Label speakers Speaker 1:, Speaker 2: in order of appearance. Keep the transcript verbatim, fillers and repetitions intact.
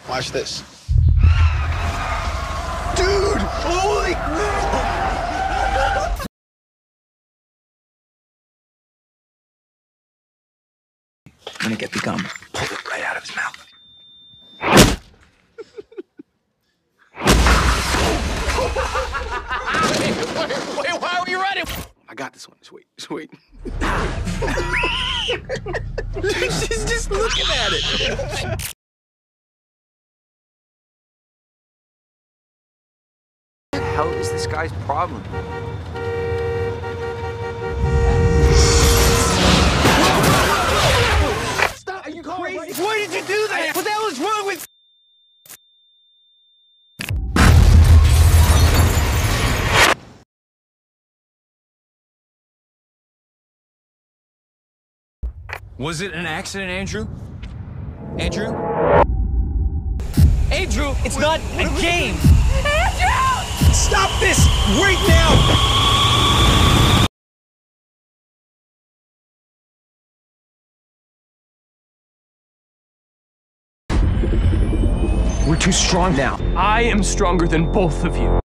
Speaker 1: Watch this. Dude! Holy crap! I'm gonna get the gum. Pull it right out of his mouth. wait, wait, wait, why are we running? I got this one. Sweet, sweet. She's just looking at it.
Speaker 2: What the hell is this guy's problem?
Speaker 1: Stop! Are you crazy? Why did you do that? What the hell is wrong with?
Speaker 3: Was it an accident, Andrew? Andrew? Andrew, it's not a game! Andrew! Stop this right now!
Speaker 4: We're too strong now. I am stronger than both of you.